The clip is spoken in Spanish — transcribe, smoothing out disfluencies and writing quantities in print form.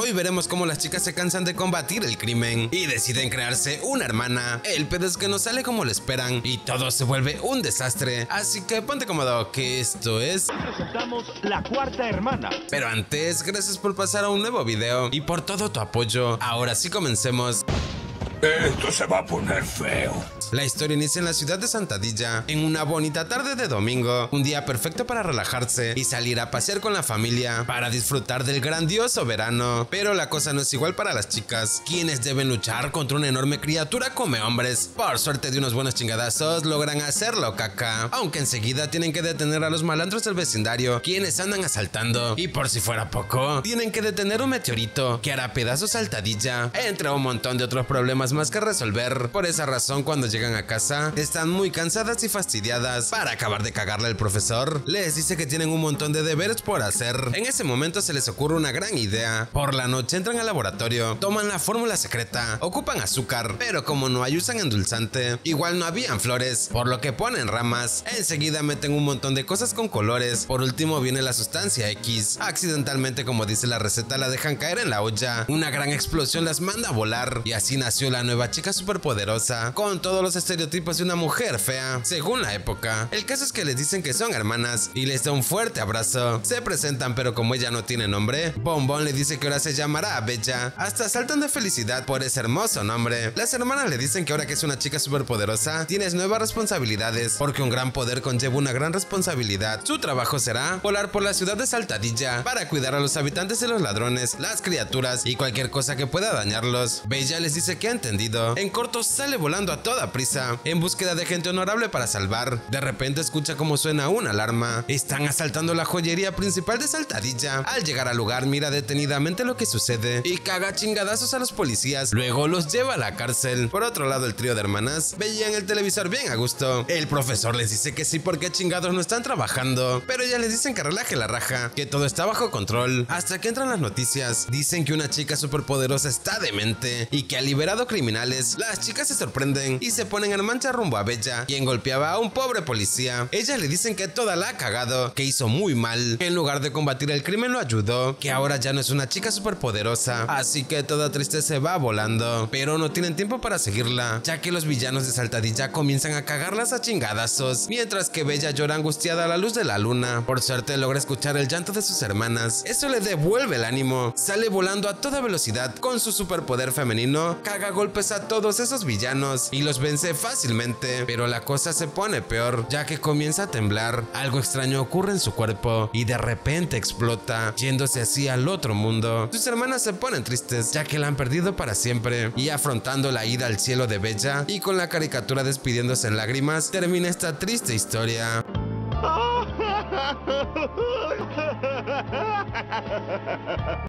Hoy veremos cómo las chicas se cansan de combatir el crimen y deciden crearse una hermana. El pedo es que no sale como lo esperan y todo se vuelve un desastre, así que ponte cómodo que esto es... Presentamos La Cuarta Hermana. Pero antes, gracias por pasar a un nuevo video y por todo tu apoyo. Ahora sí comencemos. Esto se va a poner feo. La historia inicia en la ciudad de Santadilla, en una bonita tarde de domingo, un día perfecto para relajarse y salir a pasear con la familia para disfrutar del grandioso verano. Pero la cosa no es igual para las chicas, quienes deben luchar contra una enorme criatura come hombres. Por suerte de unos buenos chingadazos logran hacerlo caca, aunque enseguida tienen que detener a los malandros del vecindario, quienes andan asaltando. Y por si fuera poco, tienen que detener un meteorito que hará pedazos Santadilla, entre un montón de otros problemas más que resolver. Por esa razón, cuando llegan a casa, están muy cansadas y fastidiadas. Para acabar de cagarle, el profesor les dice que tienen un montón de deberes por hacer. En ese momento se les ocurre una gran idea. Por la noche entran al laboratorio, toman la fórmula secreta, ocupan azúcar, pero como no hay usan endulzante, igual no habían flores, por lo que ponen ramas. Enseguida meten un montón de cosas con colores. Por último viene la sustancia X. Accidentalmente, como dice la receta, la dejan caer en la olla. Una gran explosión las manda a volar y así nació la nueva chica superpoderosa, con todos los estereotipos de una mujer fea, según la época. El caso es que les dicen que son hermanas y les da un fuerte abrazo. Se presentan, pero como ella no tiene nombre, Bombón le dice que ahora se llamará Bella. Hasta saltan de felicidad por ese hermoso nombre. Las hermanas le dicen que ahora que es una chica superpoderosa, tienes nuevas responsabilidades, porque un gran poder conlleva una gran responsabilidad. Su trabajo será volar por la ciudad de Santadilla para cuidar a los habitantes de los ladrones, las criaturas y cualquier cosa que pueda dañarlos. Bella les dice que ha entendido. En corto sale volando a toda prisa, en búsqueda de gente honorable para salvar. De repente escucha cómo suena una alarma. Están asaltando la joyería principal de Santadilla. Al llegar al lugar mira detenidamente lo que sucede y caga chingadazos a los policías. Luego los lleva a la cárcel. Por otro lado, el trío de hermanas veían el televisor bien a gusto. El profesor les dice que sí porque chingados no están trabajando, pero ya les dicen que relaje la raja, que todo está bajo control. Hasta que entran las noticias. Dicen que una chica superpoderosa está demente y que ha liberado criminales. Las chicas se sorprenden y se ponen en marcha rumbo a Bella, quien golpeaba a un pobre policía. Ellas le dicen que toda la ha cagado, que hizo muy mal, que en lugar de combatir el crimen lo ayudó, que ahora ya no es una chica superpoderosa, así que toda triste se va volando. Pero no tienen tiempo para seguirla, ya que los villanos de Santadilla comienzan a cagarlas a chingadazos, mientras que Bella llora angustiada a la luz de la luna. Por suerte logra escuchar el llanto de sus hermanas. Eso le devuelve el ánimo. Sale volando a toda velocidad. Con su superpoder femenino, caga golpes a todos esos villanos y los vence fácilmente. Pero la cosa se pone peor, ya que comienza a temblar. Algo extraño ocurre en su cuerpo y de repente explota, yéndose así al otro mundo. Sus hermanas se ponen tristes, ya que la han perdido para siempre, y afrontando la ida al cielo de Bella y con la caricatura despidiéndose en lágrimas, termina esta triste historia.